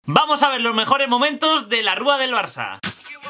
Vamos a ver los mejores momentos de la Rúa del Barça.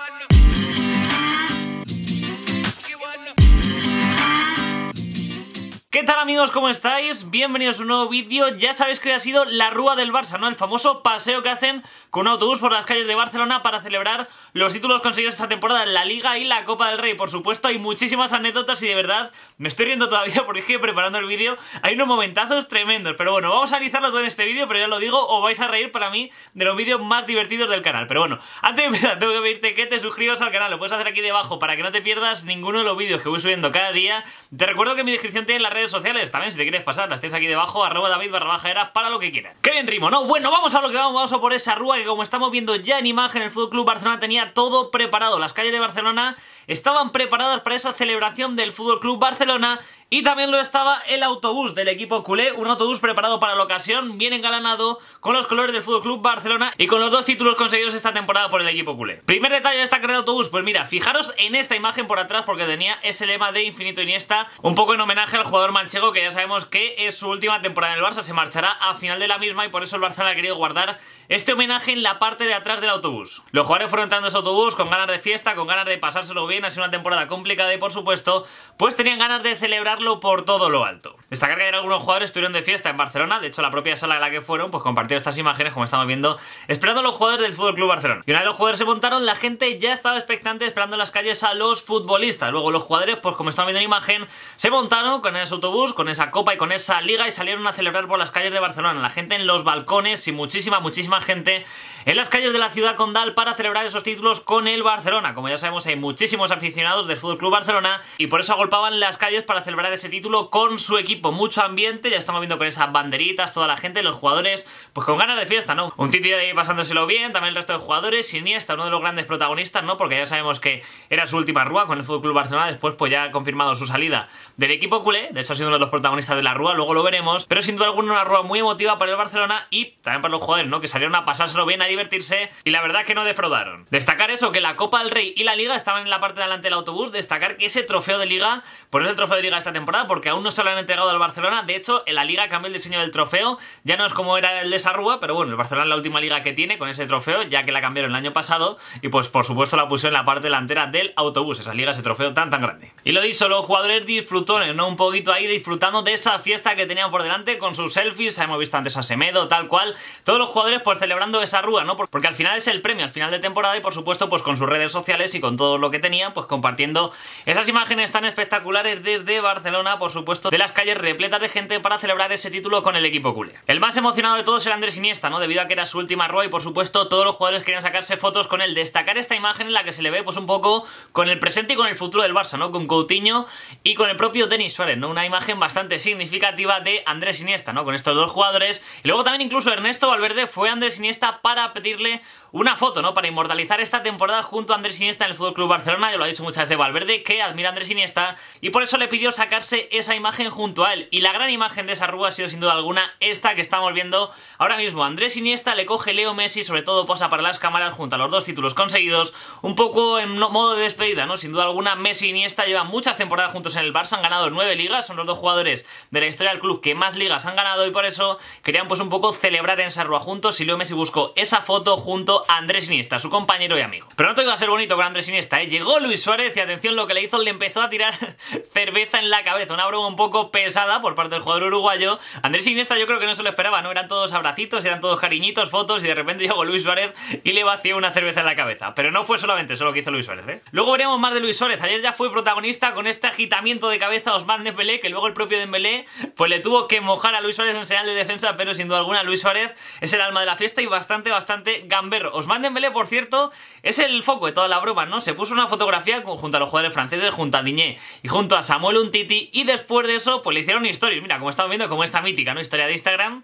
¿Qué tal amigos? ¿Cómo estáis? Bienvenidos a un nuevo vídeo. Ya sabéis que hoy ha sido la Rúa del Barça, ¿no? El famoso paseo que hacen con un autobús por las calles de Barcelona para celebrar los títulos conseguidos esta temporada en la Liga y la Copa del Rey. Por supuesto, hay muchísimas anécdotas y de verdad me estoy riendo todavía porque es que preparando el vídeo hay unos momentazos tremendos. Pero bueno, vamos a analizarlo todo en este vídeo, pero ya lo digo, os vais a reír para mí de los vídeos más divertidos del canal. Pero bueno, antes de empezar tengo que pedirte que te suscribas al canal. Lo puedes hacer aquí debajo para que no te pierdas ninguno de los vídeos que voy subiendo cada día. Te recuerdo que en mi descripción tienes las redes sociales, también si te quieres pasar, las tienes aquí debajo, @David_Eras para lo que quieras. ¡Qué bien rimo!, ¿no? Bueno, vamos a lo que vamos a por esa Rúa que, como estamos viendo ya en imagen, el FC Barcelona tenía todo preparado. Las calles de Barcelona estaban preparadas para esa celebración del FC Barcelona. Y también lo estaba el autobús del equipo culé, un autobús preparado para la ocasión, bien engalanado, con los colores del FC Barcelona y con los dos títulos conseguidos esta temporada por el equipo culé. Primer detalle de esta carrera de autobús, pues mira, fijaros en esta imagen por atrás porque tenía ese lema de Infinito Iniesta, un poco en homenaje al jugador manchego que ya sabemos que es su última temporada en el Barça, se marchará a final de la misma y por eso el Barcelona ha querido guardar este homenaje en la parte de atrás del autobús. Los jugadores fueron entrando a ese autobús con ganas de fiesta, con ganas de pasárselo bien, ha sido una temporada complicada y por supuesto, pues tenían ganas de celebrar por todo lo alto. Destacar que ayer algunos jugadores estuvieron de fiesta en Barcelona, de hecho la propia sala en la que fueron pues compartió estas imágenes como estamos viendo, esperando a los jugadores del FC Barcelona. Y una vez los jugadores se montaron, la gente ya estaba expectante esperando en las calles a los futbolistas. Luego los jugadores, pues como estamos viendo en imagen, se montaron con ese autobús, con esa copa y con esa liga y salieron a celebrar por las calles de Barcelona. La gente en los balcones y muchísima gente en las calles de la ciudad condal para celebrar esos títulos con el Barcelona. Como ya sabemos, hay muchísimos aficionados del FC Barcelona y por eso agolpaban las calles para celebrar ese título con su equipo. Mucho ambiente, ya estamos viendo con esas banderitas, toda la gente, los jugadores, pues con ganas de fiesta, ¿no? Un Titi de ahí pasándoselo bien, también el resto de jugadores, Iniesta, uno de los grandes protagonistas, ¿no? Porque ya sabemos que era su última Rúa con el FC Barcelona, después pues ya ha confirmado su salida del equipo culé, de hecho ha sido uno de los protagonistas de la Rúa, luego lo veremos, pero sin duda alguna una Rúa muy emotiva para el Barcelona y también para los jugadores, ¿no? Que salieron a pasárselo bien, a divertirse y la verdad que no defraudaron. Destacar eso, que la Copa del Rey y la Liga estaban en la parte de delante del autobús, destacar que ese trofeo de Liga, por eso el trofeo de Liga esta temporada, porque aún no se lo han entregado al Barcelona. De hecho, en la Liga cambió el diseño del trofeo, ya no es como era el de esa Rúa, pero bueno, el Barcelona es la última Liga que tiene con ese trofeo, ya que la cambiaron el año pasado y pues por supuesto la pusieron en la parte delantera del autobús, esa Liga, ese trofeo tan grande. Y lo dicho, los jugadores disfrutaron, ¿no? Un poquito ahí disfrutando de esa fiesta que tenían por delante con sus selfies, hemos visto antes a Semedo, tal cual, todos los jugadores pues celebrando esa Rúa, ¿no? Porque al final es el premio, al final de temporada y por supuesto pues con sus redes sociales y con todo lo que tenían, pues compartiendo esas imágenes tan espectaculares desde Barcelona, por supuesto, de las calles repletas de gente para celebrar ese título con el equipo culé. El más emocionado de todos era Andrés Iniesta, ¿no? Debido a que era su última Rúa y por supuesto todos los jugadores querían sacarse fotos con él. Destacar esta imagen en la que se le ve pues un poco con el presente y con el futuro del Barça, ¿no? Con Coutinho y con el propio Denis Suárez, ¿no? Una imagen bastante significativa de Andrés Iniesta, ¿no? Con estos dos jugadores. Y luego también incluso Ernesto Valverde fue a Andrés Iniesta para pedirle una foto, ¿no? Para inmortalizar esta temporada junto a Andrés Iniesta en el FC Barcelona. Ya lo ha dicho muchas veces Valverde, que admira a Andrés Iniesta y por eso le pidió sacarse esa imagen junto a él. Y la gran imagen de esa Rúa ha sido sin duda alguna esta que estamos viendo ahora mismo. Andrés Iniesta le coge Leo Messi, sobre todo posa para las cámaras junto a los dos títulos conseguidos, un poco en modo de despedida, ¿no? Sin duda alguna Messi y Iniesta llevan muchas temporadas juntos en el Barça, han ganado 9 ligas, son los dos jugadores de la historia del club que más ligas han ganado y por eso querían pues un poco celebrar en esa Rúa juntos y Leo Messi buscó esa foto junto a Andrés Iniesta, su compañero y amigo. Pero no todo iba a ser bonito con Andrés Iniesta, ¿eh? Llegó Luis Suárez y atención lo que le hizo, le empezó a tirar cerveza en la cabeza, una broma un poco pesada por parte del jugador uruguayo. Andrés Iniesta yo creo que no se lo esperaba, ¿no? Eran todos abracitos, eran todos cariñitos, fotos y de repente llegó Luis Suárez y le vació una cerveza en la cabeza. Pero no fue solamente eso lo que hizo Luis Suárez, ¿eh? Luego veremos más de Luis Suárez. Ayer ya fue protagonista con este agitamiento de cabeza a Ousmane Dembélé, que luego el propio Dembélé pues le tuvo que mojar a Luis Suárez en señal de defensa, pero sin duda alguna Luis Suárez es el alma de la fiesta y bastante gamberro. Ousmane Dembélé, por cierto, es el foco de toda la broma, ¿no? Se puso una fotografía junto a los jugadores franceses, junto a Digne y junto a Samuel Umtiti y después de eso pues le hicieron stories, mira, como estamos viendo, como esta mítica, ¿no? Historia de Instagram.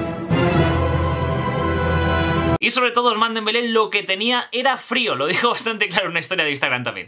Y sobre todo Ousmane Dembélé lo que tenía era frío, lo dijo bastante claro en una historia de Instagram también.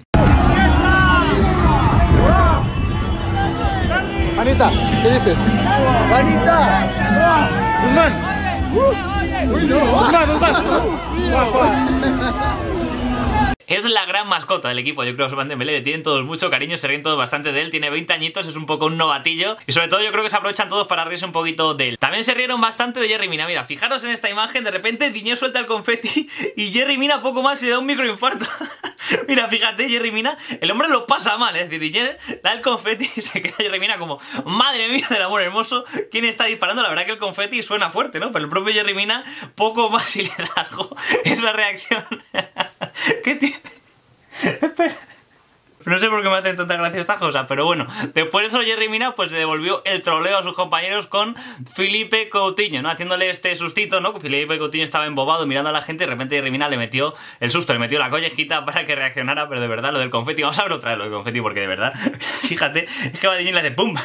Manita, ¿qué dices? Manita. Ousmane. Uy, no. Ousmane. es la gran mascota del equipo. Yo creo que Ousmane Dembélé le tienen todos mucho cariño, se ríen todos bastante de él, tiene 20 añitos, es un poco un novatillo y sobre todo yo creo que se aprovechan todos para reírse un poquito de él. También se rieron bastante de Yerry Mina. Mira, fijaros en esta imagen, de repente Diñé suelta el confeti y Yerry Mina poco más y le da un microinfarto. Mira, fíjate, Yerry Mina, el hombre lo pasa mal, es decir, Diñé da el confeti y se queda Yerry Mina como, madre mía del amor hermoso, ¿quién está disparando? La verdad que el confeti suena fuerte, ¿no? Pero el propio Yerry Mina poco más y le da algo. Es la reacción. ¿Qué tiene? Espera. No sé por qué me hacen tanta gracia estas cosas, pero bueno, después de eso Yerry Mina pues le devolvió el troleo a sus compañeros con Philippe Coutinho, ¿no? Haciéndole este sustito, ¿no? Philippe Coutinho estaba embobado mirando a la gente y de repente Yerry Mina le metió el susto, le metió la collejita para que reaccionara, pero de verdad lo del confeti, vamos a ver otra vez lo del confeti porque de verdad, fíjate, es que va Diñé y le hace ¡pum!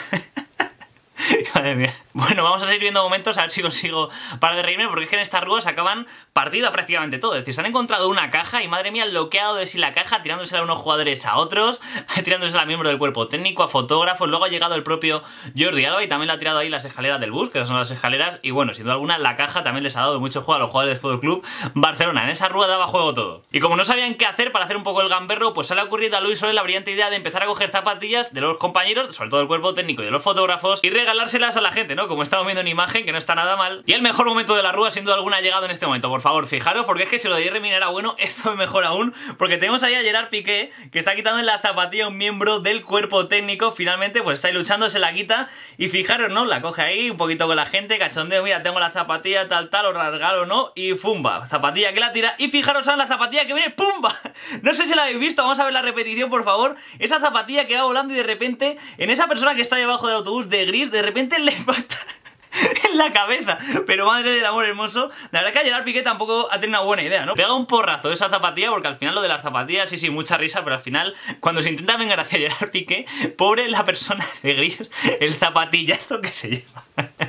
Madre mía. Bueno, vamos a seguir viendo momentos a ver si consigo parar de reírme, porque es que en estas ruas acaban partido a prácticamente todo. Es decir, se han encontrado una caja y madre mía lo que ha dado de sí la caja, tirándosela a unos jugadores a otros, tirándosela a miembros del cuerpo técnico, a fotógrafos. Luego ha llegado el propio Jordi Alba y también le ha tirado ahí las escaleras del bus, que son las escaleras. Y bueno, sin duda alguna, la caja también les ha dado mucho juego a los jugadores del FC Barcelona. En esa rueda daba juego todo. Y como no sabían qué hacer para hacer un poco el gamberro, pues se le ha ocurrido a Luis Suárez la brillante idea de empezar a coger zapatillas de los compañeros, sobre todo del cuerpo técnico y de los fotógrafos, y regalárselas a la gente, ¿no? Como estamos viendo en imagen, que no está nada mal. Y el mejor momento de la rúa, sin duda alguna, ha llegado en este momento. Por favor, fijaros, porque es que si lo de Yerry Mina era bueno, esto es mejor aún, porque tenemos ahí a Gerard Piqué, que está quitando en la zapatilla a un miembro del cuerpo técnico. Finalmente, pues está ahí luchando, se la quita, y fijaros, ¿no? La coge ahí, un poquito con la gente, cachondeo, mira, tengo la zapatilla, tal, o regalo, ¿no? Y ¡fumba! Zapatilla que la tira, y fijaros en la zapatilla que viene, ¡pumba! No sé si la habéis visto, vamos a ver la repetición, por favor. Esa zapatilla que va volando y de repente, en esa persona que está debajo del autobús de gris, de repente le impacta en la cabeza. Pero madre del amor hermoso, la verdad que a Gerard Piqué tampoco ha tenido una buena idea, ¿no? Pega un porrazo de esa zapatilla, porque al final lo de las zapatillas, sí, mucha risa, pero al final, cuando se intenta vengar hacia Gerard Piqué, pobre la persona de gris, el zapatillazo que se lleva.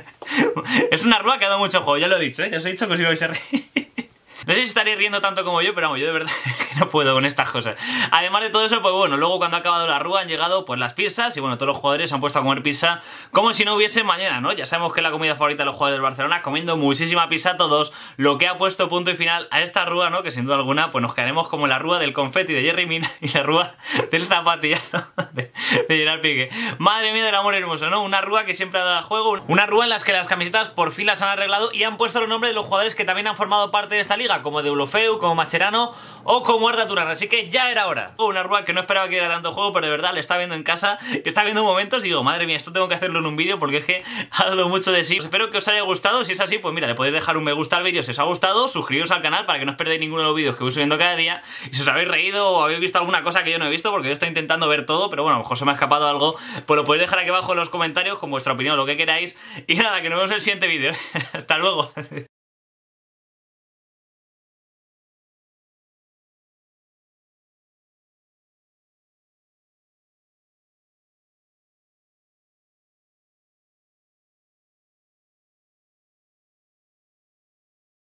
Es una rúa que ha dado mucho juego, ya lo he dicho, ¿eh? Ya os he dicho que os ibais a reír. No sé si estaréis riendo tanto como yo, pero vamos, yo de verdad que no puedo con estas cosas. Además de todo eso, pues bueno, luego cuando ha acabado la rúa han llegado pues las pizzas y bueno, todos los jugadores se han puesto a comer pizza como si no hubiese mañana, ¿no? Ya sabemos que es la comida favorita de los jugadores del Barcelona, comiendo muchísima pizza todos, lo que ha puesto punto y final a esta rúa, ¿no? Que sin duda alguna pues nos quedaremos como la rúa del confeti de Yerry Mina y la rúa del zapatillazo de Gerard Piqué. Madre mía del amor hermoso, ¿no? Una rúa que siempre ha dado juego, una rúa en las que las camisetas por fin las han arreglado y han puesto los nombres de los jugadores que también han formado parte de esta liga, como Deulofeu, como Mascherano o como Arda Turan, así que ya era hora. Una rúa que no esperaba que diera tanto juego, pero de verdad le estaba viendo en casa, que estaba viendo momentos y digo, madre mía, esto tengo que hacerlo en un vídeo porque es que ha dado mucho de sí. Pues espero que os haya gustado, si es así, pues mira, le podéis dejar un me gusta al vídeo si os ha gustado, suscribiros al canal para que no os perdáis ninguno de los vídeos que voy subiendo cada día, y si os habéis reído o habéis visto alguna cosa que yo no he visto, porque yo estoy intentando ver todo, pero bueno, a lo mejor se me ha escapado algo, pues lo podéis dejar aquí abajo en los comentarios con vuestra opinión, lo que queráis, y nada, que nos vemos en el siguiente vídeo. Hasta luego.